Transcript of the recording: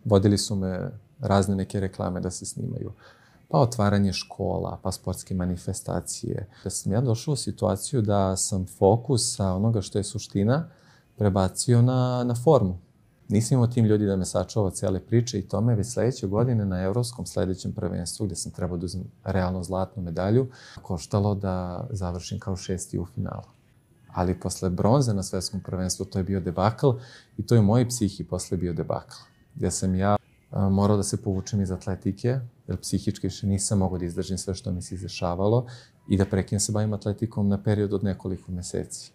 vodili su me razne neke reklame da se snimaju. Pa otvaranje škola, pa sportske manifestacije. Da sam ja došao u situaciju da sam fokus sa onoga što je suština prebacio na formu. Nisam imao tim ljudi da me sačuva cijele priče i to me već sledeće godine na evropskom sledećem prvenstvu, gde sam trebao da uzmem realno zlatnu medalju, koštalo da završim kao 6. u finalu. Ali posle bronze na svetskom prvenstvu to je bio debakl i to je u mojoj psihi posle bio debakl. Gde sam ja morao da se povučem iz atletike, jer psihički više nisam mogao da izdržim sve što mi se izdešavalo i da prekinem se bavim atletikom na period od nekoliko meseci.